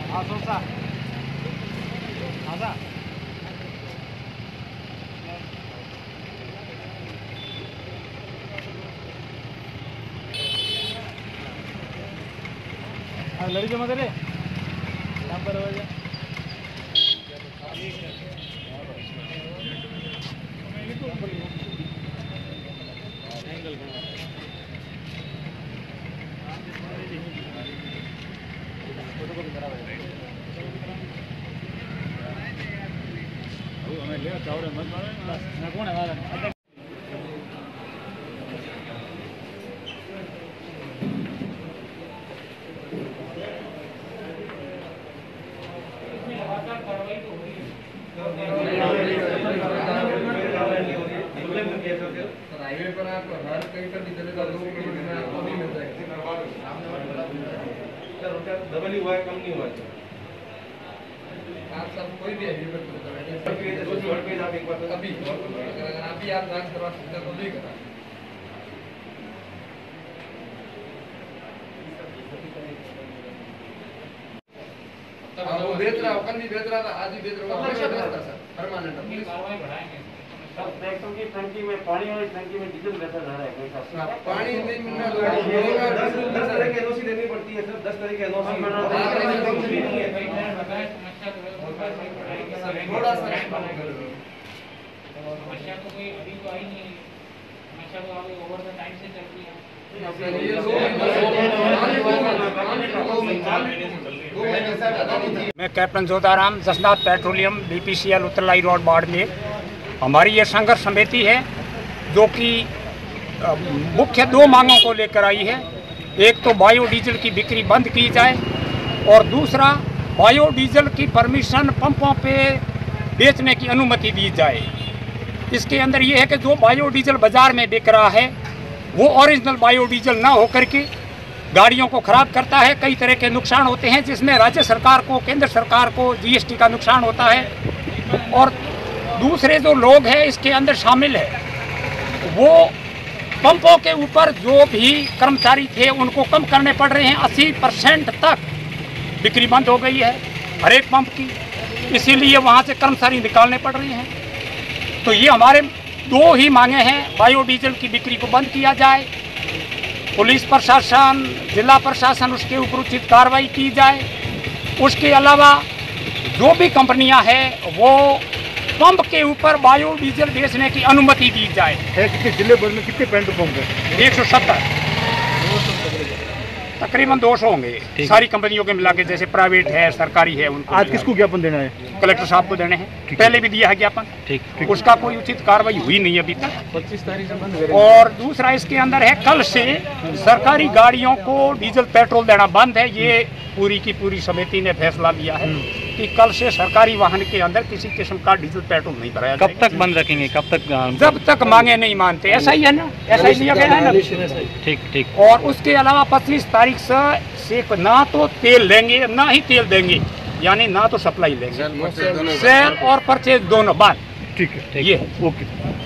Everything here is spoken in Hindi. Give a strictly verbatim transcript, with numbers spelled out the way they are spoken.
लड़ी जमा करे नंबर हो जाए कौन है हाईवे पर आप हर कहीं पर भी चले जाओ लोगों को आपको नहीं मिलता है डबल ही हुआ है, कम नहीं हुआ है। आप सब कोई भी हाईवे पर चले जाओ अभी अगर आप ही आप जांच करवा सकते तो नहीं करा। वो बेच रहा कल भी बेच रहा था, आज भी बेच रहा हमेशा बेचता सर परमानेंट कार्रवाई बढ़ाएंगे। ट्रैक्टर की टंकी में पानी और टंकी में डीजल बेचा जा रहा है कोई साहब पानी नहीं मिल रहा दस तरह की एनओसी देनी पड़ती है सर, दस तरह की एनओसी थोड़ा सा समस्या तो कोई अभी तो आई नहीं, समस्या तो आगे ओवर द टाइम से चलती है। मैं captain Jodharam Jasnath petroleum BPCL Uttarlai road Barmer. हमारी ये संघर्ष समिति है जो कि मुख्य दो मांगों को लेकर आई है। एक तो बायोडीजल की बिक्री बंद की जाए और दूसरा बायोडीजल की परमिशन पंपों पे बेचने की अनुमति दी जाए। इसके अंदर ये है कि जो बायोडीजल बाज़ार में बिक रहा है वो ओरिजिनल बायोडीजल ना होकर के गाड़ियों को ख़राब करता है। कई तरह के नुकसान होते हैं जिसमें राज्य सरकार को, केंद्र सरकार को जीएसटी का नुकसान होता है। और दूसरे जो लोग हैं इसके अंदर शामिल है वो पंपों के ऊपर जो भी कर्मचारी थे उनको कम करने पड़ रहे हैं। अस्सी परसेंट तक बिक्री बंद हो गई है हर एक पंप की, इसीलिए वहाँ से कर्मचारी निकालने पड़ रहे हैं। तो ये हमारे दो ही मांगे हैं, बायोडीजल की बिक्री को बंद किया जाए, पुलिस प्रशासन, जिला प्रशासन उसके ऊपर उचित कार्रवाई की जाए। उसके अलावा जो भी कंपनियां हैं वो पंप के ऊपर बायोडीजल बेचने की अनुमति दी जाए। कितने जिले भर में कितने पेट्रोल पंप है? एक सौ सत्तर तकरीबन दो सौ होंगे सारी कंपनियों के मिला के, जैसे प्राइवेट है, सरकारी है। उनको आज किसको ज्ञापन देना है? कलेक्टर साहब को देने हैं, पहले भी दिया है ज्ञापन, ठीक, उसका कोई उचित कार्रवाई हुई नहीं अभी तक। पच्चीस तारीख से बंद। और दूसरा इसके अंदर है कल से सरकारी गाड़ियों को डीजल पेट्रोल देना बंद है। ये पूरी की पूरी समिति ने फैसला लिया है कि कल से सरकारी वाहन के अंदर किसी किस्म का डीजल पेट्रोल नहीं भराया जाएगा। कब तक बंद रखेंगे? कब तक? जब तक मांगे नहीं मानते। ऐसा ही है ना, ऐसा ही लिया गया है ना। ठीक ठीक। और उसके अलावा पच्चीस तारीख से ना तो तेल लेंगे ना ही तेल देंगे, यानी ना तो सप्लाई लेंगे, सेल और परचेज दोनों बात। ठीक है, ये ओके।